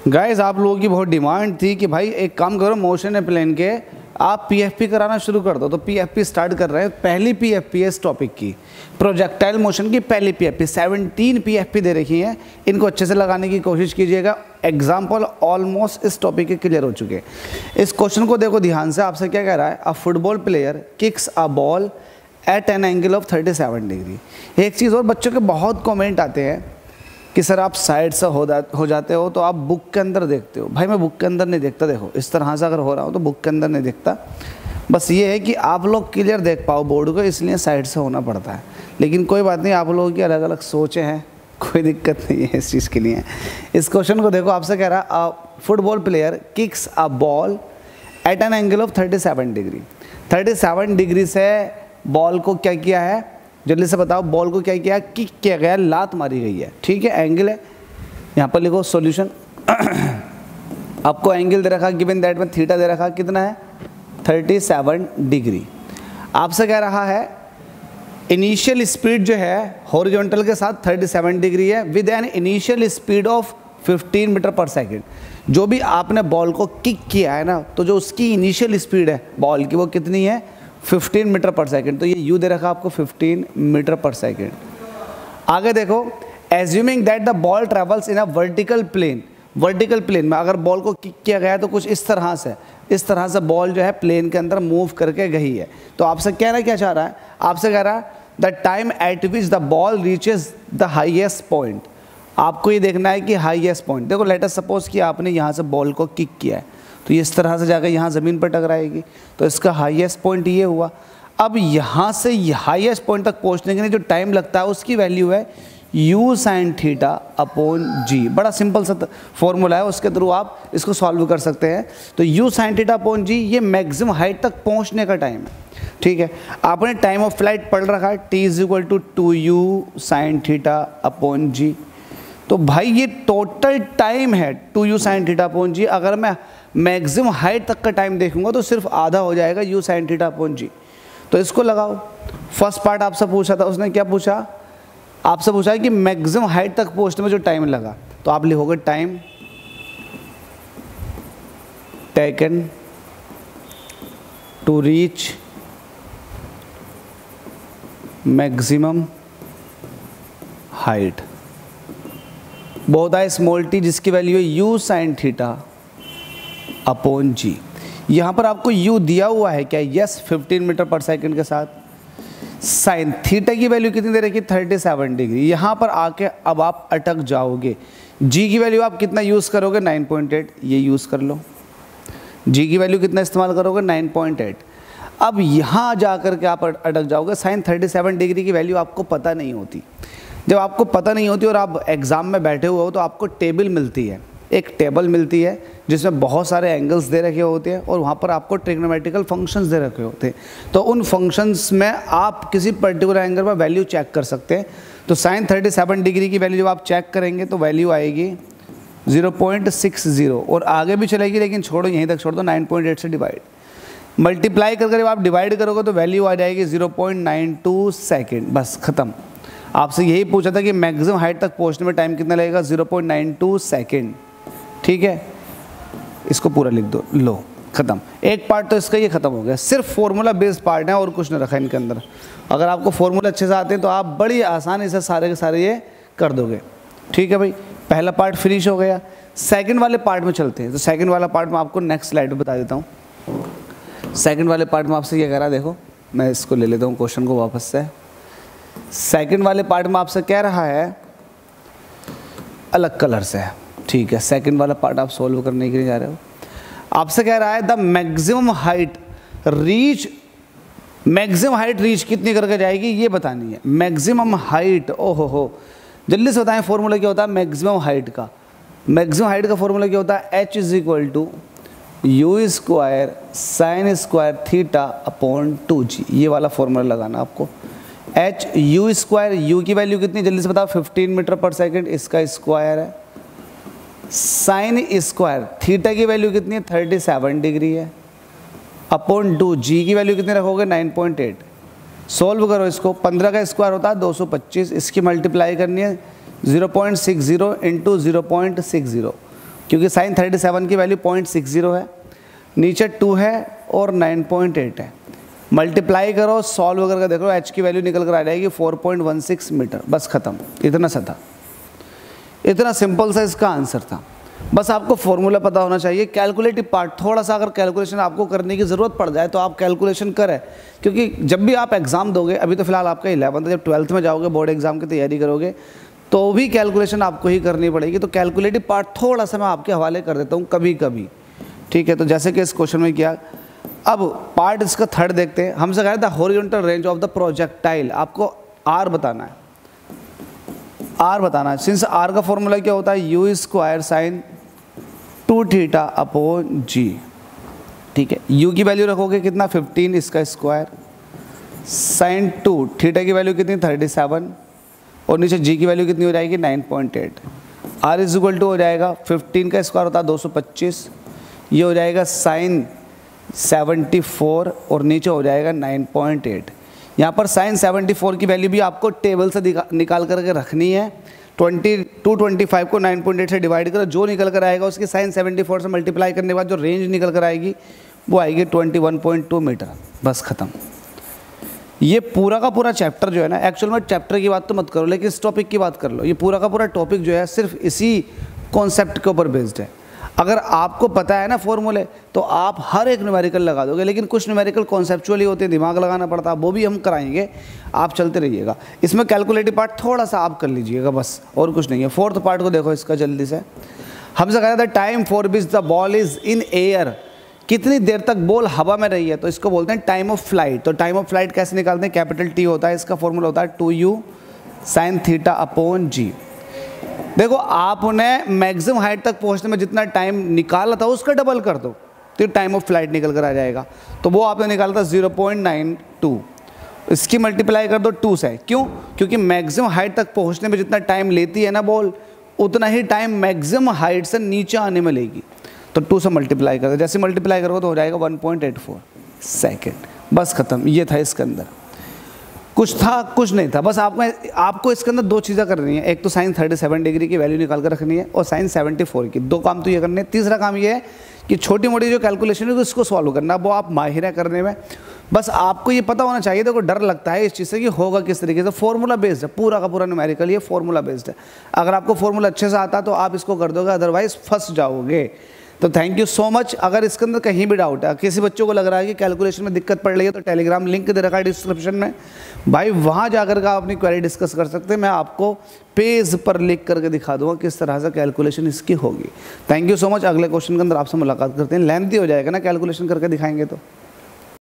Guys आप लोगों की बहुत डिमांड थी कि भाई एक काम करो, मोशन है प्लेन के, आप पीएफपी कराना शुरू कर दो। तो पीएफपी स्टार्ट कर रहे हैं। पहली पीएफपी है इस टॉपिक की, प्रोजेक्टाइल मोशन की पहली पीएफपी। 17 पीएफपी दे रखी हैं, इनको अच्छे से लगाने की कोशिश कीजिएगा। एग्जाम्पल ऑलमोस्ट इस टॉपिक के क्लियर हो चुके हैं। इस क्वेश्चन को देखो ध्यान से, आपसे क्या कह रहा है, a football player kicks a ball at an angle of 37 degree. एक चीज़ और, बच्चों के बहुत कमेंट आते हैं कि सर आप साइड से हो जाते हो तो आप बुक के अंदर देखते हो। भाई मैं बुक के अंदर नहीं देखता। देखो इस तरह से अगर हो रहा हो तो बुक के अंदर नहीं देखता। बस ये है कि आप लोग क्लियर देख पाओ बोर्ड को, इसलिए साइड से होना पड़ता है। लेकिन कोई बात नहीं, आप लोगों की अलग अलग सोचें हैं, कोई दिक्कत नहीं है इस चीज़ के लिए। इस क्वेश्चन को देखो, आपसे कह रहा है a football player kicks a ball at an angle of 37 degree. 37 degree से बॉल को क्या किया है, जल्दी से बताओ, बॉल को क्या किया, किक किया गया, लात मारी गई है। ठीक है, एंगल है, यहाँ पर लिखो सॉल्यूशन। आपको एंगल दे रखा, गिवन दैट में थीटा दे रखा, कितना है 37 डिग्री। आपसे कह रहा है इनिशियल स्पीड जो है हॉरिजॉन्टल के साथ 37 डिग्री है, with an initial speed of 15 metre per second. जो भी आपने बॉल को किक किया है ना, तो जो उसकी इनिशियल स्पीड है बॉल की वो कितनी है, 15 मीटर पर सेकेंड। तो ये यू दे रखा आपको 15 मीटर पर सेकेंड। आगे देखो, assuming that the ball travels in a vertical plane. Vertical plane में अगर बॉल को किक किया गया है तो कुछ इस तरह से बॉल जो है प्लेन के अंदर मूव करके गई है। तो आपसे कहना क्या चाह रहा है, आपसे कह रहा है the time at which the ball reaches the highest point. आपको ये देखना है कि हाईएस्ट पॉइंट, देखो लेट अस सपोज कि आपने यहाँ से बॉल को किक किया है तो ये इस तरह से जाकर यहाँ ज़मीन पर टकराएगी, तो इसका हाईएस्ट पॉइंट ये हुआ। अब यहाँ से हाईएस्ट पॉइंट तक पहुँचने के लिए जो टाइम लगता है उसकी वैल्यू है u sin theta upon g। बड़ा सिंपल सा फॉर्मूला है, उसके थ्रू आप इसको सॉल्व कर सकते हैं। तो u sin theta upon g ये मैक्सिमम हाइट तक पहुँचने का टाइम है। ठीक है, आपने टाइम ऑफ फ्लाइट पढ़ रखा है, t = 2u sin theta upon g। तो भाई ये टोटल टाइम है 2u sin theta upon g। अगर मैं मैक्सिमम हाइट तक का टाइम देखूंगा तो सिर्फ आधा हो जाएगा u sin theta upon g। तो इसको लगाओ। फर्स्ट पार्ट आपसे पूछा था, उसने क्या पूछा, आपसे पूछा है कि मैक्सिमम हाइट तक पहुंचने में जो टाइम लगा, तो आप लिखोगे time taken to reach maximum height बहुत है स्मॉल टी, जिसकी वैल्यू है u sin theta upon g। यहाँ पर आपको u दिया हुआ है क्या, यस 15 मीटर पर सेकंड के साथ। साइन थीटा की वैल्यू कितनी दे रखी, 37 डिग्री। यहाँ पर आके अब आप अटक जाओगे। g की वैल्यू आप कितना यूज़ करोगे, 9.8, ये यूज़ कर लो। g की वैल्यू कितना इस्तेमाल करोगे, 9.8। अब यहाँ जा कर के आप अटक जाओगे। साइन 37 डिग्री की वैल्यू आपको पता नहीं होती। जब आपको पता नहीं होती और आप एग्ज़ाम में बैठे हुए हो तो आपको टेबल मिलती है, एक टेबल मिलती है जिसमें बहुत सारे एंगल्स दे रखे होते हैं और वहाँ पर आपको ट्रिग्नोमेट्रिकल फंक्शंस दे रखे होते हैं। तो उन फंक्शंस में आप किसी पर्टिकुलर एंगल पर वैल्यू चेक कर सकते हैं। तो साइन 37 डिग्री की वैल्यू जब आप चेक करेंगे तो वैल्यू आएगी 0.60 और आगे भी चलेगी, लेकिन छोड़ो यहीं तक छोड़ दो। 9.8 से डिवाइड मल्टीप्लाई करके जब आप डिवाइड करोगे तो वैल्यू आ जाएगी 0.92 सेकेंड। बस ख़त्म। आपसे यही पूछा था कि मैक्सिमम हाइट तक पहुँचने में टाइम कितना लगेगा, 0.92 सेकेंड। ठीक है, इसको पूरा लिख दो, लो ख़त्म। एक पार्ट तो इसका ये ख़त्म हो गया। सिर्फ फॉर्मूला बेस्ड पार्ट है और कुछ नहीं रखा इनके अंदर। अगर आपको फॉर्मूला अच्छे से आते हैं तो आप बड़ी आसानी से सारे के सारे ये कर दोगे। ठीक है भाई, पहला पार्ट फिनिश हो गया। सेकंड वाले पार्ट में चलते हैं। तो सेकंड वाला पार्ट मैं आपको नेक्स्ट स्लाइड में बता देता हूँ। सेकंड वाले पार्ट में आपसे ये कह रहा है, देखो मैं इसको ले लेता हूँ क्वेश्चन को वापस से। सेकंड वाले पार्ट में आपसे कह रहा है अलग कलर से। ठीक है, सेकंड वाला पार्ट आप सोल्व करने के लिए जा रहे हो। आपसे कह रहा है द मैक्सिमम हाइट रीच कितनी करके जाएगी ये बतानी है। मैक्सिमम हाइट, ओहो हो, जल्दी से बताएं फॉर्मूला क्या होता है मैक्सिमम हाइट का। मैक्सिमम हाइट का फॉर्मूला क्या होता है, h = u² sin² theta upon 2g। ये वाला फॉर्मूला लगाना आपको। h u², u की वैल्यू कितनी जल्दी से बताओ, 15 मीटर पर सेकेंड, इसका स्क्वायर है। sin² थीटा की वैल्यू कितनी है, 37 डिग्री है, अपॉन 2 g की वैल्यू कितनी रखोगे, 9.8। सोल्व करो इसको, 15 का स्क्वायर होता है 225, इसकी मल्टीप्लाई करनी है 0.60 × 0.60 क्योंकि साइन 37 की वैल्यू 0.60 है, नीचे 2 है और 9.8 है। मल्टीप्लाई करो, सॉल्व करके देखो, h की वैल्यू निकल कर आ जाएगी 4.16 मीटर। बस खत्म, इतना सा था, इतना सिंपल सा इसका आंसर था। बस आपको फॉर्मूला पता होना चाहिए। कैलकुलेटिव पार्ट थोड़ा सा अगर कैलकुलेशन आपको करने की ज़रूरत पड़ जाए तो आप कैलकुलेशन करें, क्योंकि जब भी आप एग्ज़ाम दोगे, अभी तो फिलहाल आपका 11th है, जब 12th में जाओगे बोर्ड एग्ज़ाम की तैयारी करोगे तो भी कैलकुलेशन आपको ही करनी पड़ेगी। तो कैलकुलेटिव पार्ट थोड़ा सा मैं आपके हवाले कर देता हूँ कभी कभी, ठीक है। तो जैसे कि इस क्वेश्चन में किया, अब पार्ट इसका थर्ड देखते हैं। हमसे कहा था horizontal range of the projectile, आपको आर बताना है, आर बताना है। सिंस आर का फॉर्मूला क्या होता है, u square sine 2 theta upon g, ठीक है। यू की वैल्यू रखोगे कितना 15, इसका स्क्वायर, साइन 2 थीटा की वैल्यू कितनी 37 और नीचे जी की वैल्यू कितनी हो जाएगी 9.8। आर इज इक्वल टू हो जाएगा 15 का स्क्वायर होता है 225, ये हो जाएगा साइन 74 और नीचे हो जाएगा 9.8। यहाँ पर साइन 74 की वैल्यू भी आपको टेबल से निकाल करके रखनी है। 225 को 9.8 से डिवाइड करो, जो निकल कर आएगा उसकी साइन 74 से मल्टीप्लाई करने के बाद जो रेंज निकल कर आएगी वो आएगी 21.2 मीटर। बस खत्म। ये पूरा का पूरा चैप्टर जो है ना, एक्चुअल में चैप्टर की बात तो मत करो, लेकिन इस टॉपिक की बात कर लो। ये पूरा का पूरा टॉपिक जो है सिर्फ इसी कॉन्सेप्ट के ऊपर बेस्ड है। अगर आपको पता है ना फॉर्मूले तो आप हर एक न्यूमेरिकल लगा दोगे, लेकिन कुछ न्यूमेरिकल कॉन्सेप्चुअली होते हैं, दिमाग लगाना पड़ता है, वो भी हम कराएंगे, आप चलते रहिएगा। इसमें कैलकुलेटिव पार्ट थोड़ा सा आप कर लीजिएगा बस, और कुछ नहीं है। फोर्थ पार्ट को देखो इसका जल्दी से। हमसे कहा था time for which the ball is in air, कितनी देर तक बॉल हवा में रही है, तो इसको बोलते हैं टाइम ऑफ फ्लाइट। तो टाइम ऑफ फ्लाइट कैसे निकालते हैं, कैपिटल टी होता है, इसका फॉर्मूला होता है 2u साइन थीटा अपॉन जी। देखो आपने मैक्सिमम हाइट तक पहुंचने में जितना टाइम निकाला था उसका डबल कर दो तो टाइम ऑफ फ्लाइट निकल कर आ जाएगा। तो वो आपने निकाला था 0.92, इसकी मल्टीप्लाई कर दो 2 से। क्यों? क्योंकि मैक्सिमम हाइट तक पहुंचने में जितना टाइम लेती है ना बॉल, उतना ही टाइम मैक्सिमम हाइट से नीचे आने में लेगी। तो 2 से मल्टीप्लाई कर दो, जैसे मल्टीप्लाई करोगे तो हो जाएगा 1.84 सेकेंड। बस खत्म, ये था इसके अंदर। कुछ था कुछ नहीं था, बस आपको इसके अंदर 2 चीज़ें करनी है। एक तो साइन 37 डिग्री की वैल्यू निकाल कर रखनी है और साइन 74 की, 2 काम तो ये करने हैं। तीसरा काम ये है कि छोटी मोटी जो कैलकुलेशन है उसको सॉल्व करना, वो आप माहिर है करने में। बस आपको ये पता होना चाहिए। देखो डर लगता है इस चीज़ से कि होगा किस तरीके से, फॉर्मूला बेस्ड है पूरा का पूरा न्यूमेरिकल, ये फॉर्मूला बेस्ड है। अगर आपको फॉर्मूला अच्छे से आता तो आप इसको कर दोगे, अदरवाइज फंस जाओगे। तो थैंक यू सो मच। अगर इसके अंदर कहीं भी डाउट है, किसी बच्चों को लग रहा है कि कैलकुलेशन में दिक्कत पड़ रही है, तो टेलीग्राम लिंक दे रखा है डिस्क्रिप्शन में, भाई वहाँ जाकर का अपनी क्वेरी डिस्कस कर सकते हैं। मैं आपको पेज पर लिख करके दिखा दूंगा किस तरह से कैलकुलेशन इसकी होगी। Thank you so much. अगले क्वेश्चन के अंदर आपसे मुलाकात करते हैं, लेंथी हो जाएगा ना कैलकुलेशन करके दिखाएंगे तो।